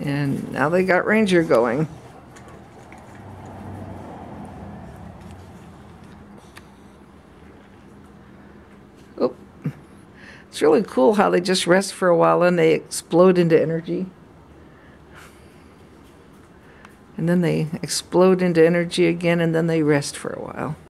And now they got Ranger going. Oh, it's really cool how they just rest for a while and they explode into energy. And then they explode into energy again, and then they rest for a while.